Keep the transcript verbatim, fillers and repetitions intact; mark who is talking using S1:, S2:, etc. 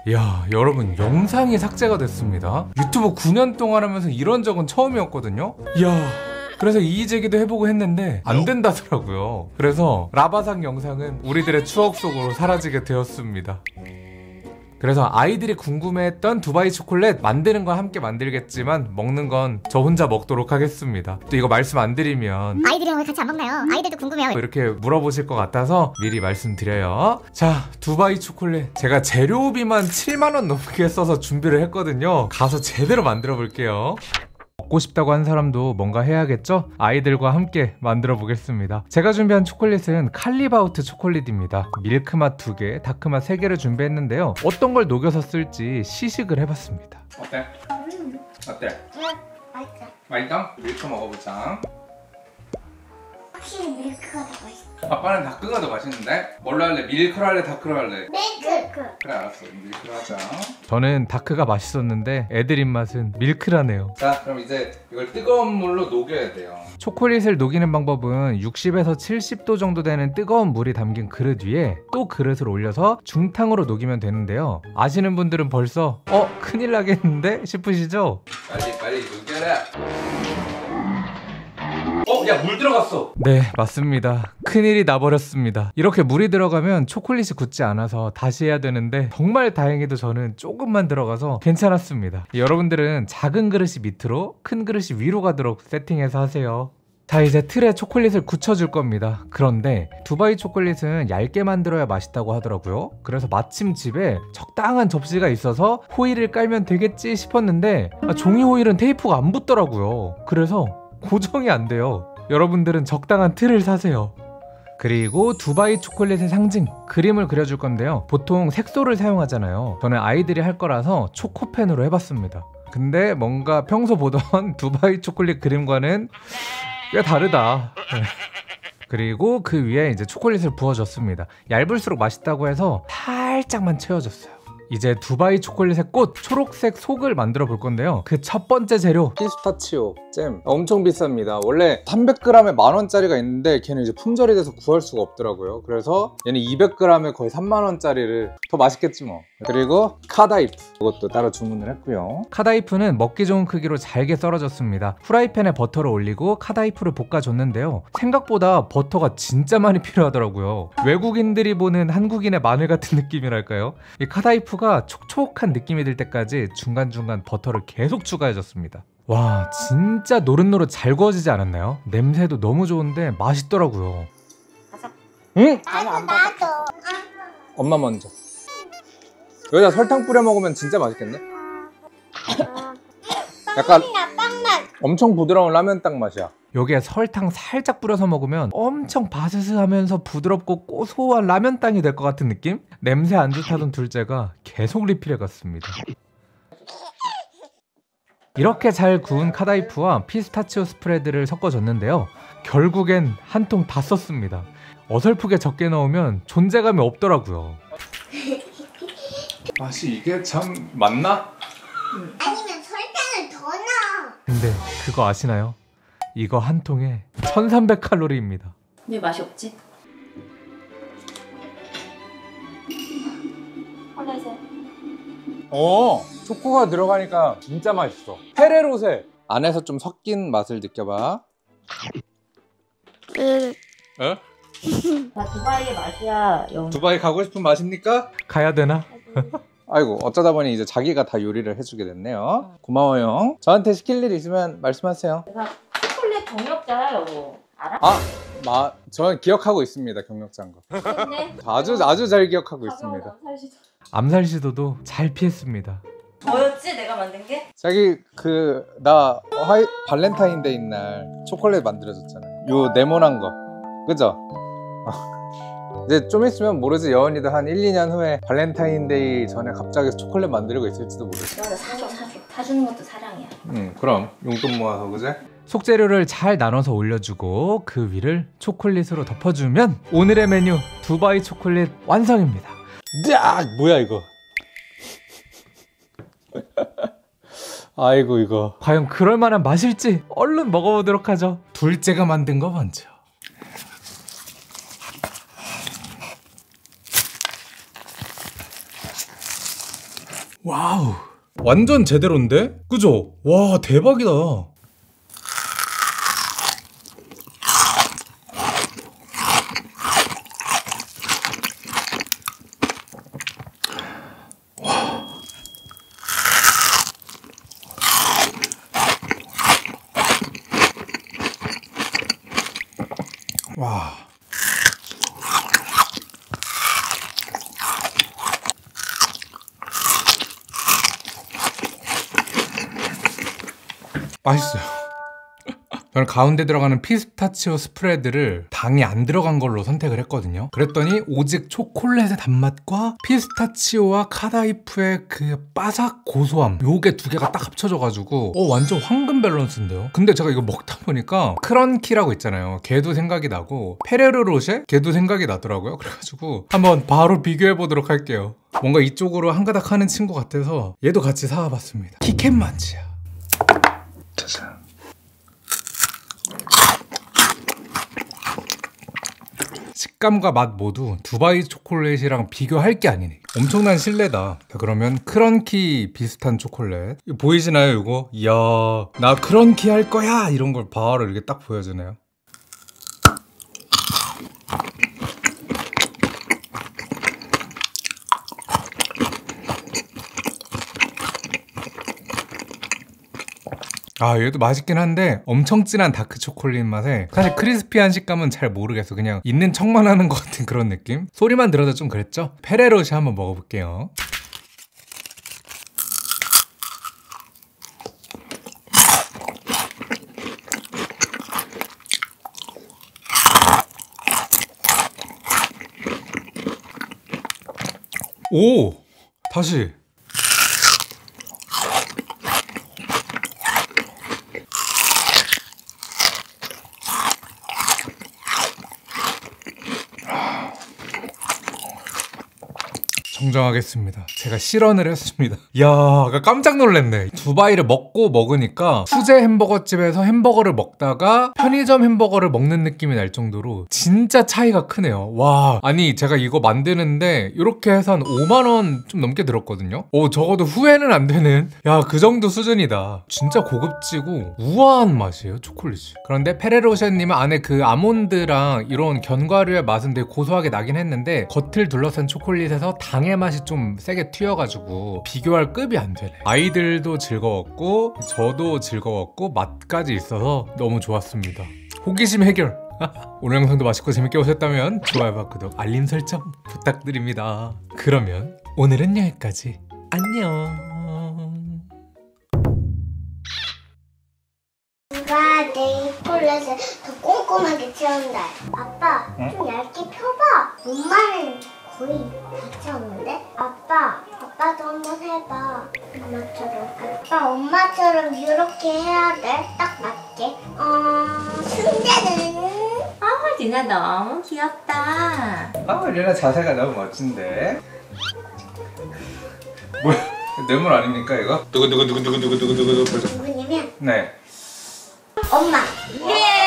S1: 이야, 여러분, 영상이 삭제가 됐습니다. 유튜브 구 년 동안 하면서 이런 적은 처음이었거든요. 이야, 그래서 이의제기도 해보고 했는데 안 된다더라고요. 그래서 라바상 영상은 우리들의 추억 속으로 사라지게 되었습니다. 그래서 아이들이 궁금해했던 두바이 초콜릿 만드는 건 함께 만들겠지만 먹는 건 저 혼자 먹도록 하겠습니다. 또 이거 말씀 안 드리면
S2: 아이들이랑 왜 같이 안 먹나요? 아이들도 궁금해요.
S1: 이렇게 물어보실 것 같아서 미리 말씀드려요. 자, 두바이 초콜릿 제가 재료비만 칠만 원 넘게 써서 준비를 했거든요. 가서 제대로 만들어 볼게요. 먹고 싶다고 한 사람도 뭔가 해야겠죠? 아이들과 함께 만들어 보겠습니다. 제가 준비한 초콜릿은 칼리바우트 초콜릿입니다. 밀크맛 두 개, 다크맛 세 개를 준비했는데요. 어떤 걸 녹여서 쓸지 시식을 해봤습니다. 어때?
S2: 음.
S1: 어때?
S2: 응, 맛있어.
S1: 맛있어? 밀크 먹어보자.
S2: 확실히 밀크가 더 맛있어.
S1: 아빠는 다크가 더 맛있는데? 뭘로 할래? 밀크로 할래? 다크로 할래?
S2: 밀크.
S1: 그래, 알았어. 밀크로 하자. 저는 다크가 맛있었는데 애들 입맛은 밀크라네요. 자, 그럼 이제 이걸 뜨거운 물로 녹여야 돼요. 초콜릿을 녹이는 방법은 육십에서 칠십 도 정도 되는 뜨거운 물이 담긴 그릇 위에 또 그릇을 올려서 중탕으로 녹이면 되는데요. 아시는 분들은 벌써 어? 큰일 나겠는데? 싶으시죠? 빨리 빨리 녹여라. 어? 야, 물 들어갔어! 네, 맞습니다. 큰일이 나버렸습니다. 이렇게 물이 들어가면 초콜릿이 굳지 않아서 다시 해야 되는데 정말 다행히도 저는 조금만 들어가서 괜찮았습니다. 여러분들은 작은 그릇이 밑으로, 큰 그릇이 위로 가도록 세팅해서 하세요. 자, 이제 틀에 초콜릿을 굳혀줄 겁니다. 그런데 두바이 초콜릿은 얇게 만들어야 맛있다고 하더라고요. 그래서 마침 집에 적당한 접시가 있어서 호일을 깔면 되겠지 싶었는데 아, 종이 호일은 테이프가 안 붙더라고요. 그래서 고정이 안 돼요. 여러분들은 적당한 틀을 사세요. 그리고 두바이 초콜릿의 상징 그림을 그려줄 건데요. 보통 색소를 사용하잖아요. 저는 아이들이 할 거라서 초코펜으로 해봤습니다. 근데 뭔가 평소 보던 두바이 초콜릿 그림과는 꽤 다르다. 그리고 그 위에 이제 초콜릿을 부어줬습니다. 얇을수록 맛있다고 해서 살짝만 채워줬어요. 이제 두바이 초콜릿의 꽃 초록색 속을 만들어 볼 건데요. 그 첫 번째 재료 피스타치오 잼 엄청 비쌉니다. 원래 삼백 그램에 만 원짜리가 있는데 걔는 이제 품절이 돼서 구할 수가 없더라고요. 그래서 얘는 이백 그램에 거의 삼만 원짜리를 더 맛있겠지 뭐. 그리고 카다이프 이것도 따로 주문을 했고요. 카다이프는 먹기 좋은 크기로 잘게 썰어졌습니다. 프라이팬에 버터를 올리고 카다이프를 볶아줬는데요. 생각보다 버터가 진짜 많이 필요하더라고요. 외국인들이 보는 한국인의 마늘 같은 느낌이랄까요? 이 카다이프가 촉촉한 느낌이 들 때까지 중간중간 버터를 계속 추가해줬습니다. 와, 진짜 노릇노릇 잘 구워지지 않았나요? 냄새도 너무 좋은데 맛있더라고요. 응?
S2: 나도 나도.
S1: 엄마 먼저. 여기다 설탕 뿌려 먹으면 진짜 맛있겠네? 약간 엄청 부드러운 라면 땅 맛이야. 여기에 설탕 살짝 뿌려서 먹으면 엄청 바스스하면서 부드럽고 고소한 라면 땅이 될 것 같은 느낌? 냄새 안 좋다던 둘째가 계속 리필해 갔습니다. 이렇게 잘 구운 카다이프와 피스타치오 스프레드를 섞어줬는데요. 결국엔 한 통 다 썼습니다. 어설프게 적게 넣으면 존재감이 없더라고요. 맛이 이게 참 맞나?
S2: 아니면 설탕을 더 넣어.
S1: 근데 그거 아시나요? 이거 한 통에 천삼백 칼로리입니다.
S3: 왜 맛이 없지? 콜라에서
S1: 어, 초코가 들어가니까 진짜 맛있어. 페레로세 안에서 좀 섞인 맛을 느껴봐.
S2: 응.
S1: 어?
S3: 나 두바이의 맛이야. 영...
S1: 두바이 가고 싶은 맛입니까? 가야 되나? 아이고, 어쩌다 보니 이제 자기가 다 요리를 해주게 됐네요. 고마워요. 저한테 시킬 일 있으면 말씀하세요.
S3: 내가 초콜릿 경력자야, 여보. 알아?
S1: 아, 마, 저는 기억하고 있습니다. 경력자인 거.
S3: 근데
S1: 아주 아주 잘 기억하고 있습니다.
S3: 암살시도.
S1: 암살 시도도 잘 피했습니다.
S3: 뭐였지? 내가 만든 게?
S1: 자기 그 나 화이 발렌타인데이 날 초콜릿 만들어줬잖아요. 요 네모난 거, 그죠? 이제 좀 있으면 모르지, 여원이도 한 일, 이 년 후에 발렌타인데이 전에 갑자기 초콜릿 만들고 있을지도 모르지.
S3: 너가 사줘, 사줘. 사주는 것도 사랑이야.
S1: 응, 그럼 용돈 모아서, 그제? 속재료를 잘 나눠서 올려주고 그 위를 초콜릿으로 덮어주면 오늘의 메뉴 두바이 초콜릿 완성입니다. 야, 뭐야 이거? 아이고, 이거 과연 그럴만한 맛일지 얼른 먹어보도록 하죠. 둘째가 만든 거 먼저. 와우, 완전 제대로인데? 그죠? 와, 대박이다. 와. 맛있어요. 저는 가운데 들어가는 피스타치오 스프레드를 당이 안 들어간 걸로 선택을 했거든요. 그랬더니 오직 초콜릿의 단맛과 피스타치오와 카다이프의 그 바삭 고소함, 요게 두 개가 딱 합쳐져가지고 어 완전 황금 밸런스인데요. 근데 제가 이거 먹다 보니까 크런키라고 있잖아요. 걔도 생각이 나고 페레로 로쉐? 걔도 생각이 나더라고요. 그래가지고 한번 바로 비교해보도록 할게요. 뭔가 이쪽으로 한 가닥 하는 친구 같아서 얘도 같이 사와봤습니다. 키캣만치야. 짜잔. 식감과 맛 모두 두바이 초콜릿이랑 비교할 게 아니네. 엄청난 신뢰다. 자, 그러면 크런키 비슷한 초콜릿 이거 보이시나요? 이거? 이야, 나 크런키 할 거야! 이런 걸 바로 이렇게 딱 보여주네요. 아, 얘도 맛있긴 한데 엄청 진한 다크 초콜릿 맛에 사실 크리스피한 식감은 잘 모르겠어. 그냥 있는 척만 하는 것 같은 그런 느낌? 소리만 들어도 좀 그랬죠? 페레로시 한번 먹어볼게요. 오! 다시! 정정하겠습니다. 제가 실언을 했습니다. 이야, 깜짝 놀랐네. 두바이를 먹고 먹으니까 수제 햄버거집에서 햄버거를 먹다가 편의점 햄버거를 먹는 느낌이 날 정도로 진짜 차이가 크네요. 와, 아니 제가 이거 만드는데 이렇게 해서 한 오만 원 좀 넘게 들었거든요. 오, 적어도 후회는 안 되는, 야, 그 정도 수준이다. 진짜 고급지고 우아한 맛이에요, 초콜릿이. 그런데 페레로쉐님은 안에 그 아몬드랑 이런 견과류의 맛은 되게 고소하게 나긴 했는데 겉을 둘러싼 초콜릿에서 당의 맛이 좀 세게 튀어가지고 비교할 급이 안 되네. 아이들도 즐거웠고 저도 즐거웠고 맛까지 있어서 너무 좋았습니다. 호기심 해결. 오늘 영상도 맛있고 재밌게 보셨다면 좋아요와 구독, 알림 설정 부탁드립니다. 그러면 오늘은 여기까지. 안녕.
S2: 누가 내 초콜릿을 더 꼼꼼하게 채운다. 아빠,
S1: 응?
S2: 좀 얇게 펴봐. 엄마는 거의 다 채웠는데? 아빠, 아빠도 한번 해봐. 엄마처럼. 아빠, 엄마처럼 이렇게 해야 돼. 딱 맞게. 어, 순대는?
S3: 아, 리나 너무 귀엽다.
S1: 아, 리나 자세가 너무 멋진데. 뭐야? 뇌물 아닙니까 이거? 누구누구누구누구누구누구.
S2: 누구냐면
S1: 네.
S2: 엄마.
S3: 예!